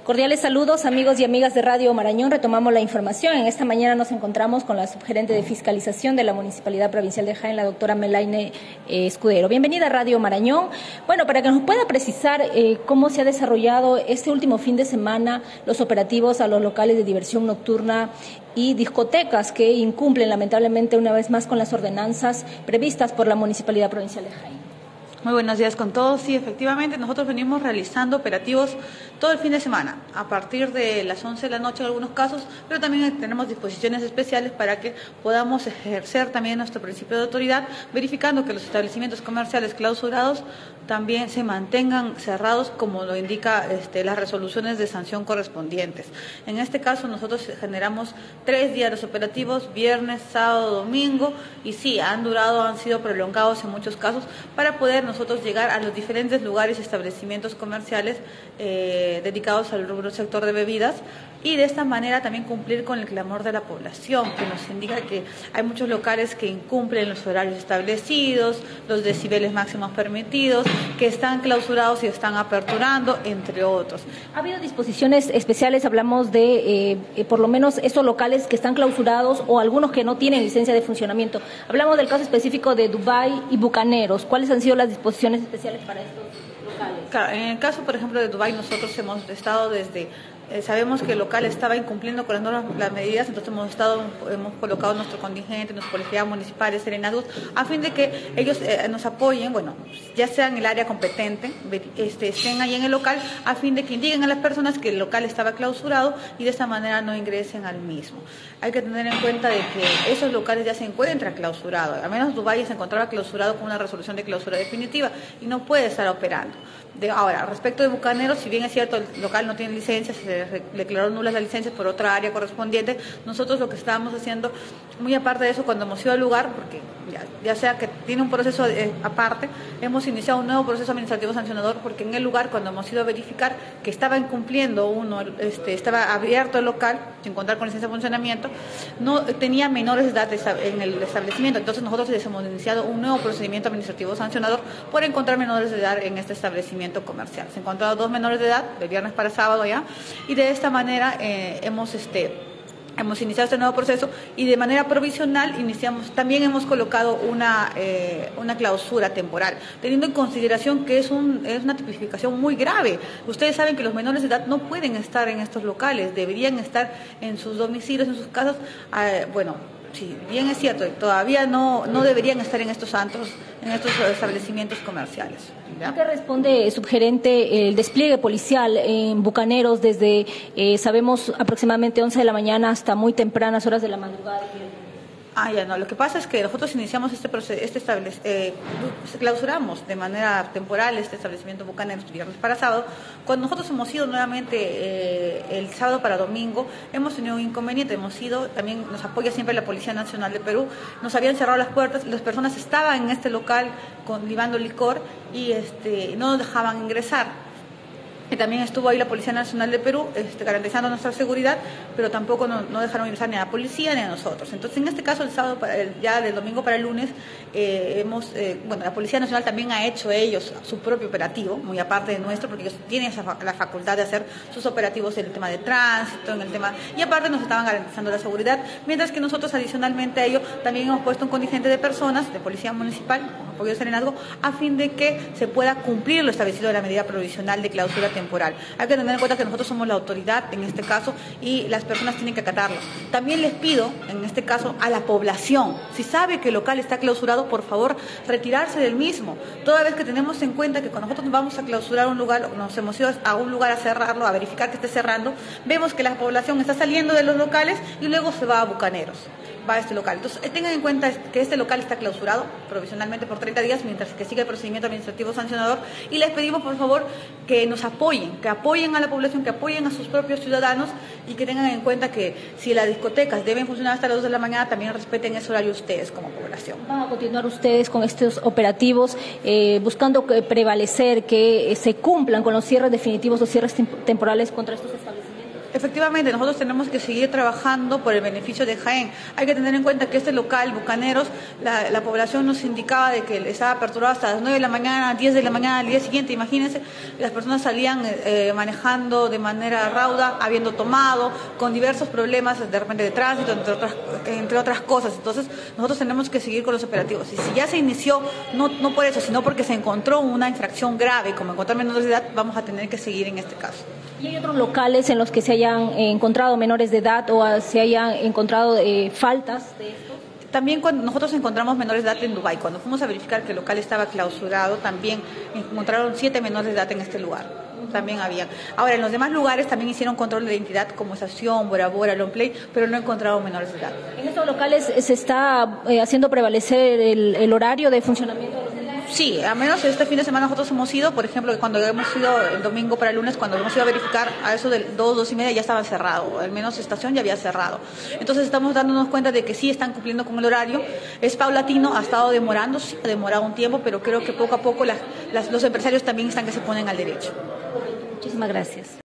Cordiales saludos, amigos y amigas de Radio Marañón. Retomamos la información. En esta mañana nos encontramos con la subgerente de fiscalización de la Municipalidad Provincial de Jaén, la doctora Melaine Escudero. Bienvenida a Radio Marañón. Bueno, para que nos pueda precisar cómo se ha desarrollado este último fin de semana los operativos a los locales de diversión nocturna y discotecas que incumplen lamentablemente una vez más con las ordenanzas previstas por la Municipalidad Provincial de Jaén. Muy buenos días con todos. Sí, efectivamente, nosotros venimos realizando operativos todo el fin de semana, a partir de las 11 de la noche en algunos casos, pero también tenemos disposiciones especiales para que podamos ejercer también nuestro principio de autoridad, verificando que los establecimientos comerciales clausurados también se mantengan cerrados como lo indica las resoluciones de sanción correspondientes. En este caso nosotros generamos 3 días operativos, viernes, sábado, domingo, y sí, han sido prolongados en muchos casos para poder nosotros llegar a los diferentes lugares y establecimientos comerciales dedicados al rubro sector de bebidas, y de esta manera también cumplir con el clamor de la población, que nos indica que hay muchos locales que incumplen los horarios establecidos, los decibeles máximos permitidos, que están clausurados y están aperturando, entre otros. ¿Ha habido disposiciones especiales? Hablamos de por lo menos esos locales que están clausurados o algunos que no tienen licencia de funcionamiento. Hablamos del caso específico de Dubái y Bucaneros. ¿Cuáles han sido las disposiciones especiales para estos locales? Claro, en el caso, por ejemplo, de Dubái, nosotros hemos estado sabemos que el local estaba incumpliendo con las medidas, entonces hemos colocado nuestro contingente, nuestra policía municipal, serenazgos, a fin de que ellos nos apoyen, bueno, ya sea en el área competente, estén ahí en el local, a fin de que indiquen a las personas que el local estaba clausurado y de esta manera no ingresen al mismo. Hay que tener en cuenta de que esos locales ya se encuentran clausurados, al menos Dubái se encontraba clausurado con una resolución de clausura definitiva y no puede estar operando. Ahora, respecto de Bucaneros, si bien es cierto el local no tiene licencia, se declaró nulas las licencias por otra área correspondiente, nosotros lo que estábamos haciendo, muy aparte de eso, cuando hemos ido al lugar, porque ya sea que tiene un proceso aparte, hemos iniciado un nuevo proceso administrativo sancionador, porque en el lugar, cuando hemos ido a verificar que estaba incumpliendo estaba abierto el local, sin contar con licencia de funcionamiento, no tenía menores de edad en el establecimiento, entonces nosotros les hemos iniciado un nuevo procedimiento administrativo sancionador por encontrar menores de edad en este establecimiento comercial. Se encontraron 2 menores de edad, de viernes para sábado ya, y de esta manera hemos iniciado este nuevo proceso, y de manera provisional también hemos colocado una clausura temporal, teniendo en consideración que es una tipificación muy grave. Ustedes saben que los menores de edad no pueden estar en estos locales, deberían estar en sus domicilios, en sus casas. Sí, bien es cierto, todavía no deberían estar en estos antros, en estos establecimientos comerciales. ¿A qué responde, subgerente, el despliegue policial en Bucaneros desde, sabemos, aproximadamente 11 de la mañana hasta muy tempranas horas de la madrugada? Lo que pasa es que nosotros iniciamos clausuramos de manera temporal este establecimiento Bucaneros viernes para sábado. Cuando nosotros hemos ido nuevamente el sábado para domingo, hemos tenido un inconveniente, también nos apoya siempre la Policía Nacional de Perú, nos habían cerrado las puertas, las personas estaban en este local libando licor y no nos dejaban ingresar. Y también estuvo ahí la Policía Nacional de Perú garantizando nuestra seguridad, pero tampoco no dejaron ingresar ni a la policía ni a nosotros. Entonces, en este caso, el sábado ya del domingo para el lunes, la Policía Nacional también ha hecho ellos su propio operativo, muy aparte de nuestro, porque ellos tienen la facultad de hacer sus operativos en el tema de tránsito, y aparte nos estaban garantizando la seguridad, mientras que nosotros adicionalmente a ello también hemos puesto un contingente de personas de Policía Municipal, con apoyo de serenazgo, a fin de que se pueda cumplir lo establecido de la medida provisional de clausura temporal. Hay que tener en cuenta que nosotros somos la autoridad en este caso y las personas tienen que acatarlo. También les pido, en este caso, a la población, si sabe que el local está clausurado, por favor, retirarse del mismo. Toda vez que tenemos en cuenta que cuando nosotros vamos a clausurar un lugar, nos hemos ido a un lugar a cerrarlo, a verificar que esté cerrando, vemos que la población está saliendo de los locales y luego se va a Bucaneros, va a este local. Entonces, tengan en cuenta que este local está clausurado provisionalmente por 30 días, mientras que sigue el procedimiento administrativo sancionador, y les pedimos, por favor, que nos apoyen, que apoyen a la población, que apoyen a sus propios ciudadanos, y que tengan en cuenta que si las discotecas deben funcionar hasta las 2 de la mañana, también respeten ese horario ustedes como población. ¿Van a continuar ustedes con estos operativos buscando prevalecer que se cumplan con los cierres definitivos o cierres temporales contra estos establecimientos? Efectivamente, nosotros tenemos que seguir trabajando por el beneficio de Jaén. Hay que tener en cuenta que este local, Bucaneros, la población nos indicaba de que estaba aperturado hasta las 9 de la mañana, 10 de la mañana al día siguiente. Imagínense, las personas salían manejando de manera rauda, habiendo tomado, con diversos problemas de repente de tránsito, entre otras cosas. Entonces, nosotros tenemos que seguir con los operativos. Y si ya se inició, no por eso, sino porque se encontró una infracción grave, como encontrar menores de edad, vamos a tener que seguir en este caso. ¿Y hay otros locales en los que se hayan encontrado menores de edad o se hayan encontrado faltas de esto? También cuando nosotros encontramos menores de edad en Dubái, cuando fuimos a verificar que el local estaba clausurado, también encontraron 7 menores de edad en este lugar. También había. Ahora, en los demás lugares también hicieron control de identidad como Estación, Bora Bora, Longplay, pero no encontraron menores de edad. ¿En estos locales se está haciendo prevalecer el horario de funcionamiento de los locales? Sí, a menos este fin de semana nosotros hemos ido, por ejemplo, cuando hemos ido el domingo para el lunes, cuando hemos ido a verificar a eso del 2:30 ya estaba cerrado, al menos Estación ya había cerrado. Entonces estamos dándonos cuenta de que sí están cumpliendo con el horario, es paulatino, ha estado demorando, sí, ha demorado un tiempo, pero creo que poco a poco los empresarios también están que se ponen al derecho. Muchísimas gracias.